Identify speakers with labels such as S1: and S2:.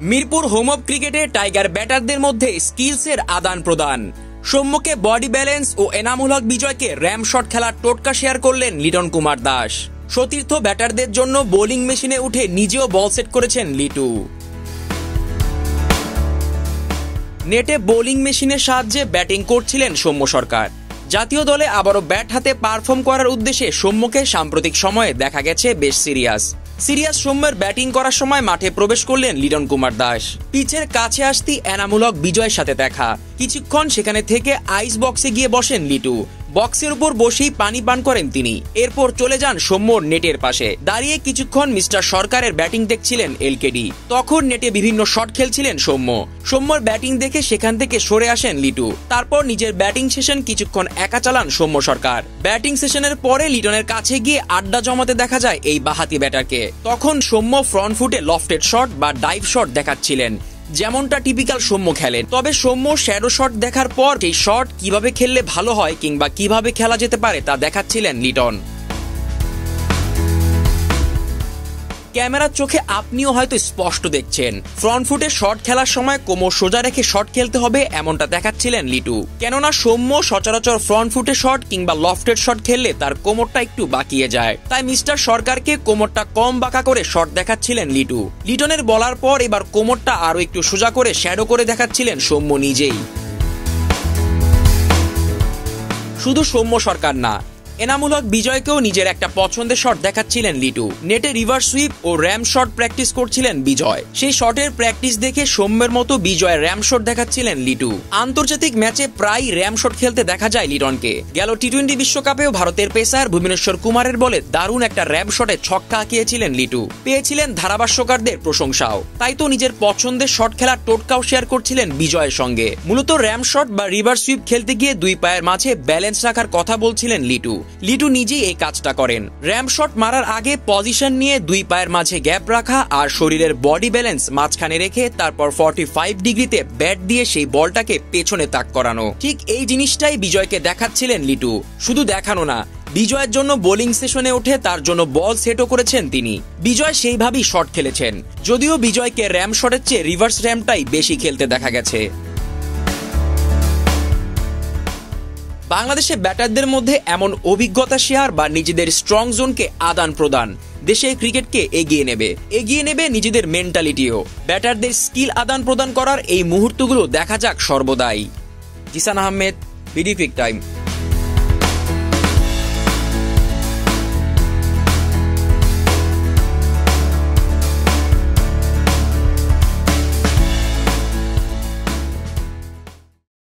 S1: Mirpur home of ক্রিকেটে tiger ব্যাটারদের মধ্যে স্কিলসের আদান প্রদান। সৌম্যকে বডি ব্যালেন্স ও এনামুল হক বিজয়কে র্যাম শট খেলার টোটকা শেয়ার করলেন লিটন কুমার দাস। সতীর্থ ব্যাটারদের জন্য বোলিং মেশিনে উঠে নিজেও বল সেট করেছেন লিটু। নেটে বোলিং মেশিনের সাহায্যে ব্যাটিং করছিলেন সৌম্য সরকার। জাতীয় দলে আবারও ব্যাট হাতে পারফর্ম করার উদ্দেশ্যে সৌম্যকে সাম্প্রতিক সময়ে দেখা গেছে বেশ সিরিয়াস সৌম্যের ব্যাটিং করার সময় মাঠে প্রবেশ করলেন লিটন কুমার দাস। পিচের কাছে আসতেই এনামুল হক বিজয়ের সাথে দেখা। কিছুক্ষণ সেখানে থেকে আইস বক্সে গিয়ে বসেন লিটু। বক্সের উপর বসেই পানি পান করেন তিনি। এরপর চলে যান সৌম্যর নেটের পাশে। দাঁড়িয়ে কিছুক্ষণ মিস্টার সরকারের ব্যাটিং দেখছিলেন এলকেডি। তখন নেটে বিভিন্ন শট খেলছিলেন সৌম্যর ব্যাটিং দেখে সেখান থেকে সরে আসেন লিটু। তারপর নিজের ব্যাটিং সেশন কিছুক্ষণ একা চালান সৌম্য সরকার। ব্যাটিং সেশনের পরে লিটনের কাছে গিয়ে আড্ডা জমাতে দেখা যায় এই বাহাতি ব্যাটারকে। তখন সৌম্য ফ্রন্ট ফুটে লফটেড শট বা ডাইভ শট দেখাচ্ছিলেন, যেমনটা টিপিক্যাল সৌম্য খেলেন। তবে সৌম্য শ্যাডো শট দেখার পর সেই শট কিভাবে খেললে ভালো হয় কিংবা কিভাবে খেলা যেতে পারে তা দেখাচ্ছিলেন লিটন। ক্যামেরার চোখে আপনিও হয়তো স্পষ্ট দেখছেন, ফ্রন্ট ফুটে শট খেলার সময় কোমর সোজা রেখে শট খেলতে হবে এমনটা দেখাচ্ছিলেন লিটু। কেননা সৌম্য সচরাচর ফ্রন্ট ফুটে শট কিংবা লফটেড শট খেললে তার কোমরটা একটু বাঁকিয়ে যায়। তাই মিস্টার সরকারকে কোমরটা কম বাঁকা করে শট দেখাচ্ছিলেন লিটু। লিটনের বলার পর এবার কোমরটা আরো একটু সোজা করে শ্যাডো করে দেখাচ্ছিলেন সৌম্য নিজেই। শুধু সৌম্য সরকার না, এনামুল হক বিজয়কেও নিজের একটা পছন্দের শট দেখাচ্ছিলেন লিটু। নেটে রিভার্স সুইপ ও র্যাম শট প্র্যাকটিস করছিলেন বিজয়। সেই শটের প্র্যাকটিস দেখে সৌম্যের মতো বিজয় র্যাম শট দেখাচ্ছিলেন লিটু। আন্তর্জাতিক ম্যাচে প্রায় র্যাম শট খেলতে দেখা যায় লিটনকে। গেল টি-20 বিশ্বকাপেও ভারতের পেসার ভুবনেশ্বর কুমারের বলে দারুণ একটা র্যাম শটে ছক্কা হাঁকিয়েছিলেন লিটু। পেয়েছিলেন ধারাভাষ্যকারদের প্রশংসাও। তাই তো নিজের পছন্দের শট খেলার টোটকাও শেয়ার করছিলেন বিজয়ের সঙ্গে। মূলত র্যাম শট বা রিভার্স সুইপ খেলতে গিয়ে দুই পায়ের মাঝে ব্যালেন্স রাখার কথা বলছিলেন লিটু নিজেই এই কাজটা করেন। র্যাম শট মারার আগে পজিশন নিয়ে দুই পায়ের মাঝে গ্যাপ রাখা আর শরীরের বডি ব্যালেন্স মাঝখানে রেখে তারপর 45 ডিগ্রিতে ব্যাট দিয়ে সেই বলটাকে পেছনে তাক করানো। ঠিক এই জিনিসটাই বিজয়কে দেখাচ্ছিলেন লিটু। শুধু দেখানো না, বিজয়ের জন্য বোলিং সেশনে উঠে তার জন্য বল সেটও করেছেন তিনি। বিজয় সেইভাবেই শট খেলেছেন, যদিও বিজয়কে র্যাম শটের চেয়ে রিভার্স র্যামটাই বেশি খেলতে দেখা গেছে। বাংলাদেশে ব্যাটারদের মধ্যে এমন অভিজ্ঞতা শেয়ার বা নিজেদের স্ট্রং জোনকে আদান প্রদান দেশের ক্রিকেটকে এগিয়ে নেবে নিজেদের মেন্টালিটিও। ব্যাটারদের স্কিল আদান প্রদান করার এই মুহূর্তগুলো দেখা যাক সর্বদাই। Zisan Ahmed, BD cric time.